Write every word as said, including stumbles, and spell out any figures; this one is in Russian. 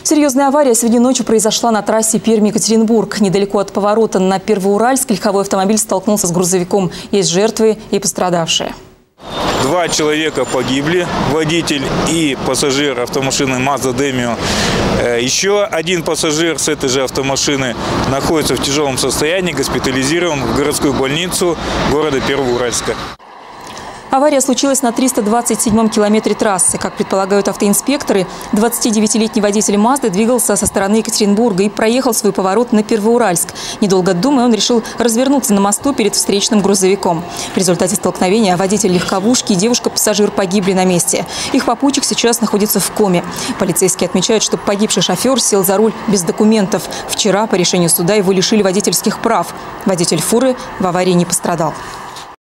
Серьезная авария сегодня ночью произошла на трассе Пермь-Екатеринбург. Недалеко от поворота на Первоуральск легковой автомобиль столкнулся с грузовиком. Есть жертвы и пострадавшие. Два человека погибли, водитель и пассажир автомашины Mazda Demio. Еще один пассажир с этой же автомашины находится в тяжелом состоянии, госпитализирован в городскую больницу города Первоуральска. Авария случилась на триста двадцать седьмом километре трассы. Как предполагают автоинспекторы, двадцатидевятилетний водитель Мазды двигался со стороны Екатеринбурга и проехал свой поворот на Первоуральск. Недолго думая, он решил развернуться на мосту перед встречным грузовиком. В результате столкновения водитель легковушки и девушка-пассажир погибли на месте. Их попутчик сейчас находится в коме. Полицейские отмечают, что погибший шофер сел за руль без документов. Вчера по решению суда его лишили водительских прав. Водитель фуры в аварии не пострадал.